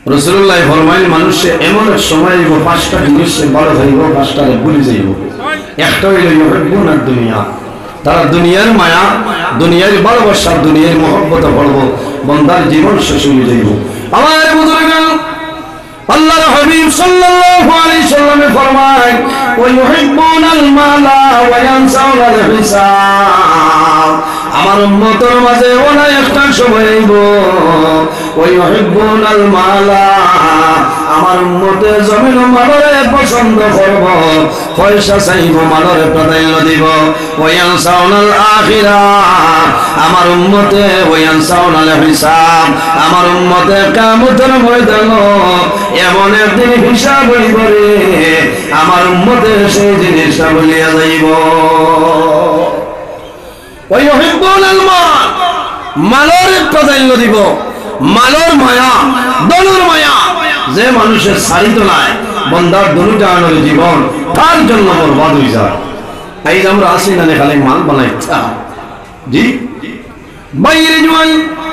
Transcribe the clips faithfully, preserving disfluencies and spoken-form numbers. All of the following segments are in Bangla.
রাসূলুল্লাহ ফরমাইলেন মানুষে এমন এক সময় হইব পাঁচটা জিনিস বড় হইব পাঁচটা ভুলে যাইব। একটা হইল ইউহিব্বুনা দুনিয়া, তারা দুনিয়ার মায়া দুনিয়ার ভালোবাসা দুনিয়ার মহব্বত পড়ব বান্দার জীবন শেষ হয়ে যাইব। আমার বুজুর্গগণ আল্লাহর হাবিব সাল্লাল্লাহু আলাইহি সাল্লামে ফরমায় ওয়া ইউহিব্বুনাল মালা ওয়া ইয়ানসাউনাল হিসাব। আমার উম্মতের মাঝে ওনা একটা সময় আইব ওয়া ইউহিব্বুনাল মালা, আমার উম্মতে জমিন মালরে পছন্দ করব, পয়সা চাইব মালরে প্রাধান্য দিব। ওয়া ইয়ানসাউনাল আখিরাহ, আমার উম্মতে ওয়া ইয়ানসাউনাল হিসাব, আমার উম্মতে কিয়ামতের ময়দান এমন একদিন হিসাব হইব রে আমার উম্মতে সেই জিনিসটা ভুলিয়া যাইব। ওয়া ইউহিব্বুনাল মাল, মালরে প্রাধান্য দিব, মালর মায়া দলের মায়া যে মানুষের সারিত নাই বন্দার দলুটা আনোর জীবন তার জন্য বরবাদ হয়ে যায়। এই যে আমরা আসি না খালি মাল বানাই জি বাইরে জোয়ান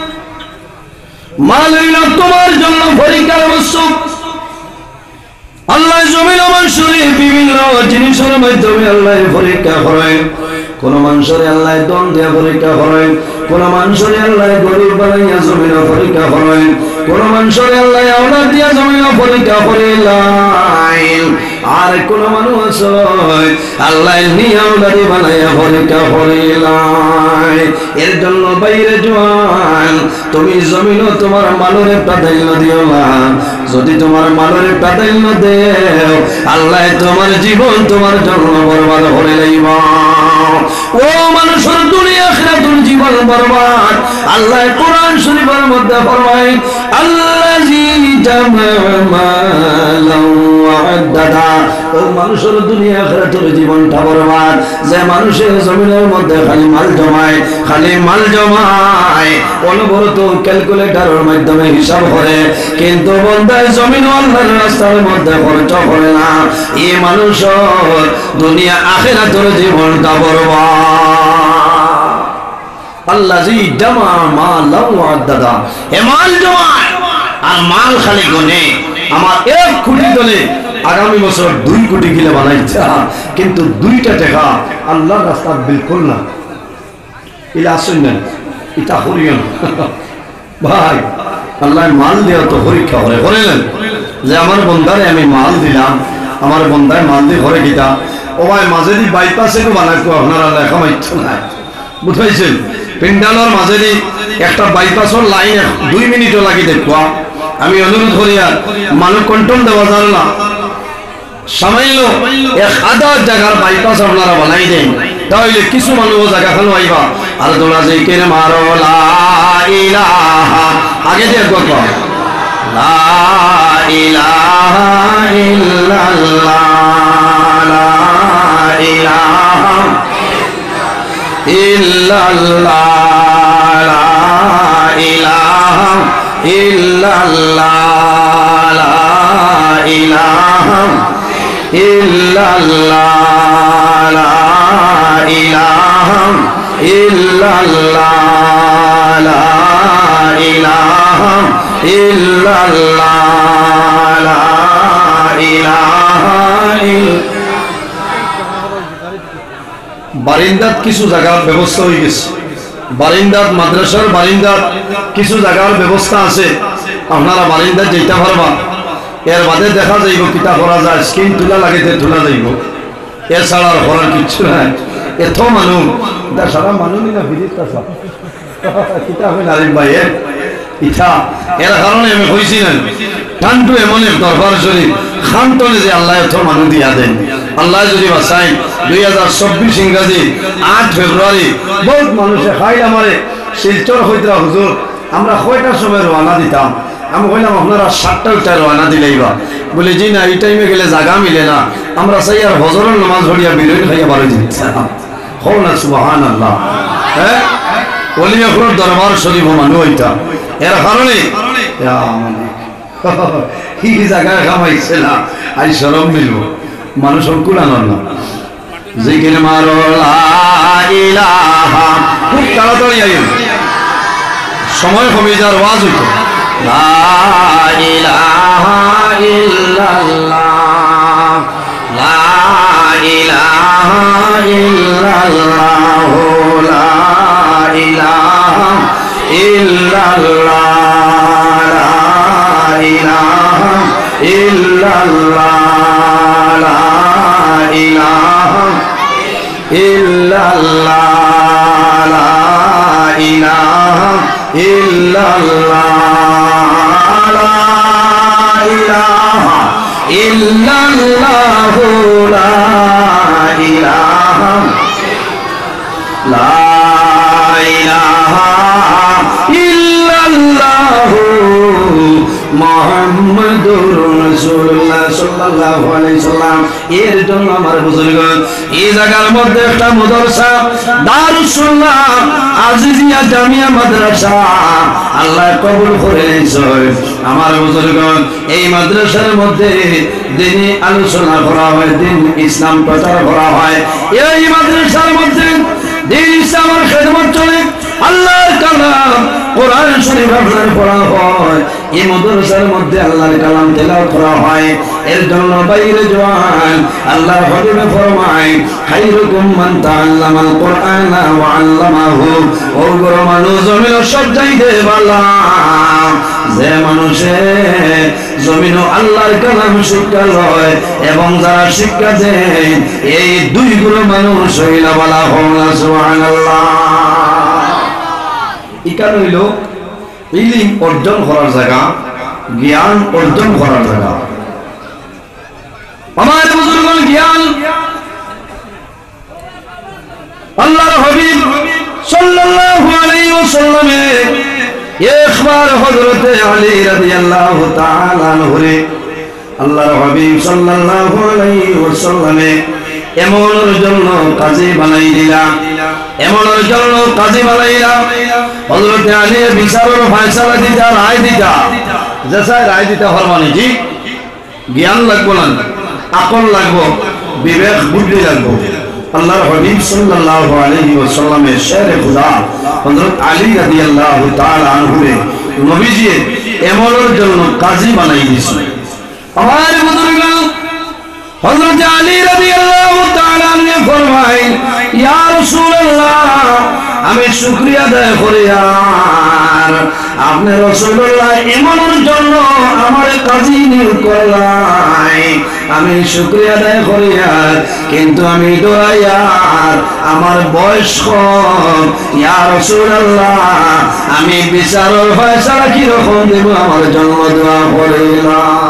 মাল হইল তোমার জন্য পরীক্ষার বস্তু। আল্লাহ জমিন মানুষের বিভিন্ন জিনিসের মাধ্যমে আল্লাহ পরীক্ষা করেন। কোন মানুষের আল্লাহ দন দিয়া পরীক্ষা করেন, কোন মানুষের আল্লাহ গরিব বানাইয়া জমিন পরীক্ষা করেন, কোন মানুষের আল্লাহ আওলাদ দিয়া জমিন পরীক্ষা করেন, আর কোন মানুষ আল্লাহ নিয়া আওলাদ বানাইয়া পরীক্ষা করেন। এর জন্য বাইরে জোয়ান তুমি জমিন তোমার মালরে প্রাধান্য দিও না। যদি তোমার মালরে প্রাধান্য দেও আল্লাহ তোমার জীবন তোমার জন্য বরবাদ করে লইব। ও মানুষের দুনিয়া আখিরাতুল জীবন বরবাদ। আল্লাহ কোরআন শরীফের মধ্যে ফরমায় আল্লাযী জামা মালান ওয়া আদ্দাদা, ও মানুষের দুনিয়া আখিরাতুল জীবনটা বরবাদ যে মানুষের জমিনের মধ্যে খালি মাল জমায় খালি মাল জমায় অনবরত ক্যালকুলেটরের মাধ্যমে হিসাব করে, কিন্তু বান্দায় জমিন আল্লাহর রাস্তার মধ্যে খরচ করে না। এই মানুষের দুনিয়া আখিরাতুল জীবনটা বরবাদ। আল্লাযী জামা মালান ওয়া আদ্দাদা, এ মাল জমায় আর মাল খালি গনে আমার এক কোটি দলে আগামী বছর দুই কোটি কিলো বানাইছে, কিন্তু দুইটা টাকা আল্লাহর রাস্তা বিলকুল না। ইলা আসেন না এটা হরিয়ন ভাই আল্লাহ মাল দেওয়া তো পরীক্ষা করে করেলেন যে আমার বন্দারে আমি মাল দিলাম, আমার বন্দায় মাল দিয়ে ঘরে গিতা ও ভাই মাঝে দি বাইপাসে তো বানাইতো আপনারা লেখা মাইতো নাই বুঝাইছেন। পেন্ডালর মাঝে দি একটা বাইপাসের লাইন দুই মিনিটও লাগি দেখবা। আমি অনুরোধ করি আর মানুষ কন্ট্রোল দেওয়া যান না, সামাইল এক হাজার জায়গার বাইপাস আপনারা বানাই দেন, তাহলে কিছু মানুষ জায়গা খানো আইবা আর তোমরা যে কেন মারো লা ইলাহা আগে দিয়ে গল্প লা ইলাহা ইল্লাল্লাহ লা ইলাহা ইল্লাল্লাহ লা ইলাহা ইল্লাল্লাহ লা ইলাহা ইল্লাল্লাহ লা ইলাহা ইল্লাল্লাহ লা ইলাহা ইল্লাল্লাহ লা ইলাহা বারিন্দাত কিছু জায়গার ব্যবস্থা হয়ে গেছে, বারিন্দাত মাদ্রাসার বারিন্দাত কিছু জায়গার ব্যবস্থা আছে, আপনারা বারিন্দাত যেতে পারবা। এর বাদে দেখা যাইব কিতা করা যায়, স্কিন তুলা লাগিতে তুলা যাইব, এছাড়া আর করার কিচ্ছু নাই। এত মানুষ সারা মানুষই না ভিজিট কিতা হবে নারিক ভাই ইথা এর কারণে আমি কইছি না টানটু এমন এক দরবার শরীফ খানটনে যে আল্লাহ এত মানুষ দিয়া দেন। আল্লাহ যদি বাসাই দুই হাজার চব্বিশ ইংরাজি আট ফেব্রুয়ারি বহুত মানুষে খাই আমারে শিলচর হইতরা হুজুর আমরা কয়টার সময় রওনা দিতাম, আমি কইলাম আপনারা সাতটা উঠায় রওনা দিলেইবা, বলে জি না এই টাইমে গেলে জায়গা মিলে না, আমরা চাই আর হজরের নামাজ পড়িয়া বিরোধী খাইয়া বারো দিচ্ছিলাম। হো না সুবহানাল্লাহ। হ্যাঁ ওলিয়াপুর দরবার শরীফ মানুষ হইতাম, এর কারণে কি জায়গায় খামাইছে না আজ শরম মিলব মানুষ কুলানোর না যেখানে মারো লা ইলাহা খুব তাড়াতাড়ি আইন সময় কমে যাওয়ার ওয়াজ হইতো লা ইলাহা ইল্লাল্লাহ লা ইলাহা ইল্লাল্লাহ লা ইলাহা ইল্লাল্লাহ লা ইলাহা ইল্লাল্লাহ লা ইলাহা ইল্লাল্লাহ লা ইলাহা ইল্লাল্লাহ লা ইলাহা লা ইলাহা ইল্লাল্লাহ মুহাম্মাদুর রাসূলুল্লাহ সাল্লাল্লাহু আলাইহি সাল্লাম। এর জন্য আমার বুজুর্গগণ এই জায়গার মধ্যে একটা মাদ্রাসা দারুস সুন্নাহ আজিজিয়া জামিয়া মাদ্রাসা আল্লাহ কবুল করে নিয়েছেন। আমার বুজুর্গগণ এই মাদ্রাসার মধ্যে দ্বীনি আলোচনা করা হয়, দ্বীন ইসলাম প্রচার করা হয়। এই মাদ্রাসার মধ্যে দ্বীন ইসলামের খেদমত চলে, আল্লাহর কালাম কোরআন শরীফ আপনার পড়া হয়। এই মাদ্রাসার মধ্যে আল্লাহর কালাম তেলাওয়াত করা হয়। এর জন্য বাইরে জওয়ান আল্লাহর হাবিব ফরমায় খায়রুকুম মান তাআল্লামাল কুরআনা ওয়া আল্লামাহু। ও গরো মানুষ জমিন সব চাইতে ভালো যে মানুষে জমিন আল্লাহর কালাম শিক্ষা লয় এবং যারা শিক্ষা দেয় এই দুই গুলো মানুষ হইলা বলা হোনা সুবহানাল্লাহ। ইকান হইল ইলম অর্জন করার জায়গা, জ্ঞান অর্জন করার জায়গা। আমার বুজুর্গগণ জ্ঞান আল্লাহর হাবিব সাল্লাল্লাহু আলাইহি ওয়াসাল্লাম একবার হযরত আলী রাদিয়াল্লাহু তাআলা আনহু আল্লাহর হাবিব সাল্লাল্লাহু আলাইহি ওয়াসাল্লাম এমনের জন্য কাজী বানাই দিলা, এমনের জন্য কাজী বানাইলা। হযরত আলী বিচারের ফয়সালা দিতা, রায় দিতা, যেসাই রায় দিতা ফরমানি জি জ্ঞান লাগবো না, আকল লাগবো, বিবেক বুদ্ধি লাগবো। আল্লাহর হাবিব সাল্লাল্লাহু আলাইহি ওয়াসাল্লামের শেরে খুদা হযরত আলী রাদিয়াল্লাহু তাআলা আনহু নবীজি এমনের জন্য কাজী বানাই দিয়েছেন। আমার বুজুর্গগণ হযরত আলী রাদিয়াল্লাহু তাআলা আনহু ফরমায় ইয়া রাসূলুল্লাহ আমি শুকরিয়া আদায় করি আর আপনি রাসূলুল্লাহ এমনের জন্য আমার কাজী নিয়োগ করলাই, আমি শুকরিয়া আদায় করি আর কিন্তু আমি দোয়াই আর আমার বয়স কম। ইয়া রাসূলুল্লাহ আমি বিচারের ফয়সালা কি রকম দেব আমার জন্য দোয়া করিলাম।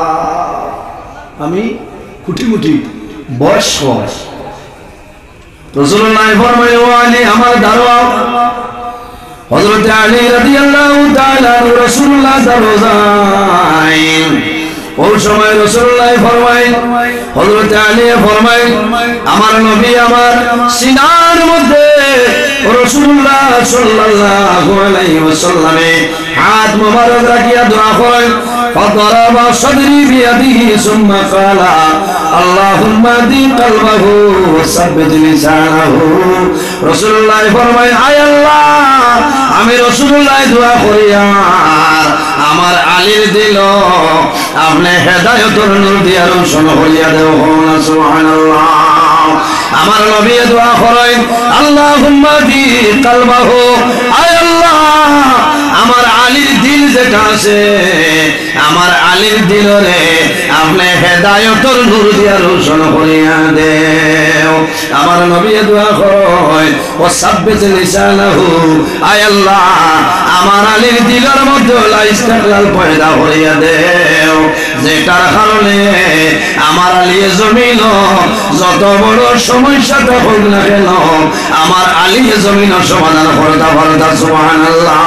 আমি কুটি মুটি বয়স কম। রাসূলুল্লাহ ফরমায় ও আলী আমার দারোয়া। হযরত আলী রাদিয়াল্লাহু তাআলা রাসূলুল্লাহ দারোয়াই। ওই সময় রাসূলুল্লাহ ফরমায় হযরত আলী ফরমায় আমার নবী আমার সিনার মধ্যে রাসূলুল্লাহ সাল্লাল্লাহু আলাইহি ওয়াসাল্লামে হাত মোবারক রাখিয়া দোয়া করেন। فضرب صدري بيده ثم قال اللهم اهدِ قلبه وثبت لسانه। রাসূলুল্লাহ ফরমায় আয় আল্লাহ আমি রাসূলুল্লাহ দোয়া করি আর আমার আলীর দিল আপনি হেদায়েতের নূর দিয়া রোশন হইয়া দেও সুবহানাল্লাহ। আমার নবী দোয়া করেন আল্লাহুম্মা বি কলবাহু আয় আল্লাহ আমার আলীর দিল যেটা আছে আমার আলীর দিলরে আপনি হেদায়েতের নূর দিয়া রোশন করিয়া দেও। আমার নবী দোয়া করেন ও সাব্বিত লিসানাহু আয় আল্লাহ আমার আলীর দিলের মধ্যে লা ইস্তিকলাল পয়দা করিয়া দেও যেটার কারণে আমার আলী জমিন যত বড় সমস্যা হোক না কেন আমার আলী জমিন সমাধান করতে পারতা সুবহানাল্লাহ।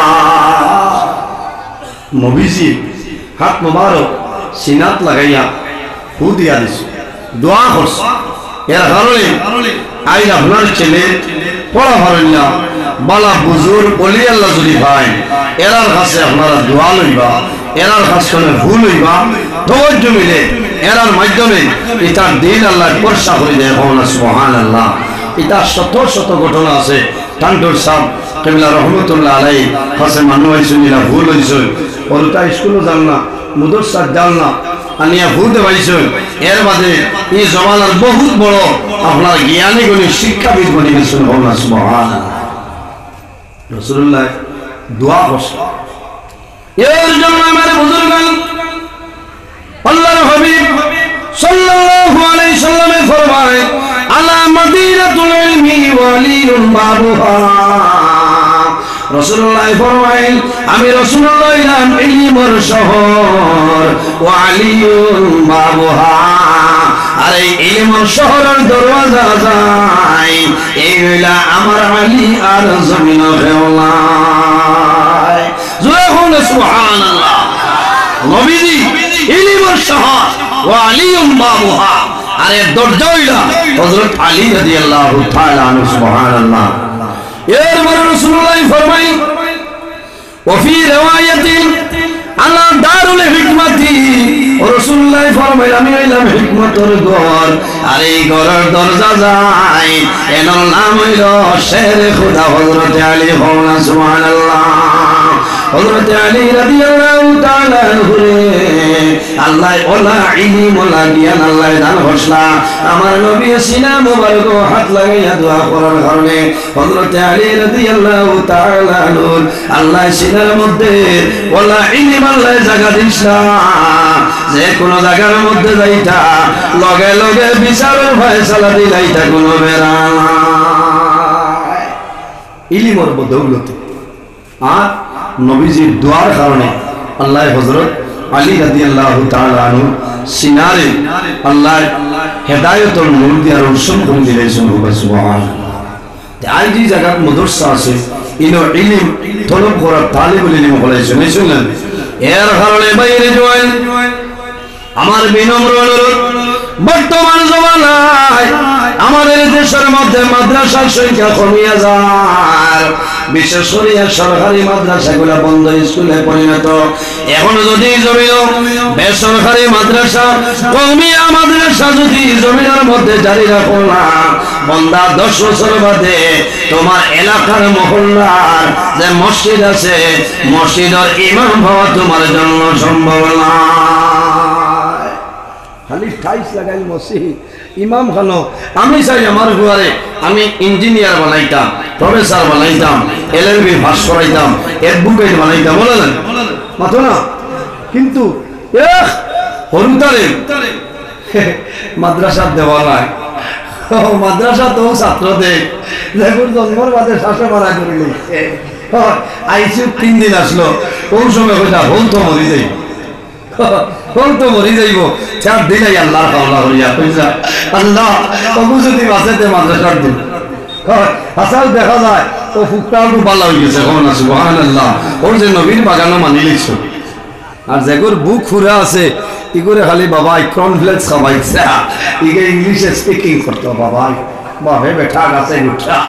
নবীজি হাত মোবারক সিনাত লাগাইয়া ফু দিয়া দিছে, দোয়া করছে। এর কারণে আইন আপনার ছেলে পড়া পারেন না বালা বুজুর বলি আল্লাহ যদি ভাই এরার কাছে আপনারা দোয়া লইবা, এরার কাছে ভুল হইবা, ধৈর্য মিলে এরার মাধ্যমে এটার দিন আল্লাহ বর্ষা করে দেয় সুবহানাল্লাহ। এটা শত শত ঘটনা আছে। টান্ডুর সাহেব কেবলা রহমতুল্লাহ আলাইহি কাছে মানুষ হয়েছিল ভুল হয়েছে, ওরটা স্কুলও যান না, মুদরসা যান না, আনিয়া ভুলতে পাইছেন এর বাদে এই জমানার বহুত বড় আপনার জ্ঞানী গুণী শিক্ষাবিদ বনি গেছেন সুবহানাল্লাহ। রাসূলুল্লাহ দোয়া করছেন এর জন্য আমার বুজুর্গগণ আল্লাহর হাবিব সাল্লাল্লাহু আলাইহি সাল্লামে ফরমায় আলা মদিনাতুল ইলমি ওয়ালিউল বাবুহা। রাসূলুল্লাহ ফরমায় আমি রাসূলুল্লাহ ইলাম ইলমের শহর ওয়া আলিউল বাবুহা, আর এই ইলমের শহরের দরওয়াজা যায় এই হইলা আমার আলী আর জমিন খেওলাই। জোরে বলুন সুবহানাল্লাহ। নবীজি ইলমের শহর ওয়া আলিউল বাবুহা, আর এর দরজা হইলা হযরত আলী রাদিয়াল্লাহু তাআলা আনহু সুবহানাল্লাহ। এর পরে রাসূলুল্লাহ ফরমাই ওয়া ফি রিওয়ায়াতিন আলা দারুল হিকমাতি, রাসূলুল্লাহ ফরমাই আমি হইলাম হিকমতের ঘর, আর এই ঘরের দরজা যায় এর নাম হইল শেরে খোদা হযরত আলী সুবহানাল্লাহ। হযরত আলী রাদিয়াল্লাহু তাআলা আনহু আল্লাহ ওলা ইলম ওলা জ্ঞান আল্লাহ দান করলা। আমার নবী সিনা মুবারক হাত লাগাইয়া দোয়া করার কারণে হযরত আলী রাদিয়াল্লাহু তাআলা আনহু আল্লাহ সিনার মধ্যে ওলা ইলম আল্লাহ জায়গা দিছলা, যে কোন জায়গার মধ্যে যাইতা লগে লগে বিচারের ফয়সালা দিলাইতা কোন বেরা ইলমের বদৌলতে। আর নবীজির দোয়ার কারণে আল্লাহ হযরত আলী রাদিয়াল্লাহু তাআলা আনহু সিনারে আল্লাহ হেদায়েতের নূর দিয়া রোশন করে দিলেন সুবহানাল্লাহ। তাই যে জায়গার মাদ্রাসা আছে ইনো ইলম তলব করা তালিবুল ইলম বলেছেন শুনলেন। এর কারণে বাইরে জয়েন আমার বিনম্র অনুরোধ, বর্তমান জমানায় আমাদের দেশের মধ্যে মাদ্রাসার সংখ্যা কমিয়া যায়, বিশেষ করে সরকারি মাদ্রাসাগুলো বন্ধ স্কুলে পরিণত। এখন যদি জমিন বেসরকারি মাদ্রাসা কমিয়া মাদ্রাসা যদি জমিনের মধ্যে জারি রাখো না, বন্দা দশ বছর বাদে তোমার এলাকার মহল্লার যে মসজিদ আছে মসজিদের ইমাম হওয়া তোমার জন্য সম্ভব না। খালি টাইস লাগাই মসজিদ ইমাম খানো। আমি চাই আমার ঘরে আমি ইঞ্জিনিয়ার বানাইতাম, প্রফেসর বানাইতাম, এল এল বি পাস করাইতাম, অ্যাডভোকেট বানাইতাম, বলে না মাথো না। কিন্তু হরুতারে মাদ্রাসার দেওয়া নাই, মাদ্রাসা তো ছাত্রদের দেখুন জন্মর বাদে শ্বাসে মারা করে লিখছে। আইসিউ তিন দিন আসলো, কোন সময় কইটা হল তো মরি যাই হল তো মরি যাইব চার দিলাই আল্লাহর কামলা করিয়া কইছা আল্লাহ তবু যদি বাঁচাতে মাদ্রাসার দিন হাসাল দেখা যায় ও ফুকটাও ভালো হয়ে গেছে। সুবহানাল্লাহ। ওর যে নবীর বাগানও মানি লিখছো, আর যেগুর বুক ফুরা আছে ইগুরে খালি বাবা কর্নফ্লেক্স খাওয়াইছে, ইগে ইংলিশে স্পিকিং করতো বাবা বাবে বেঠা গাছে গুঠা।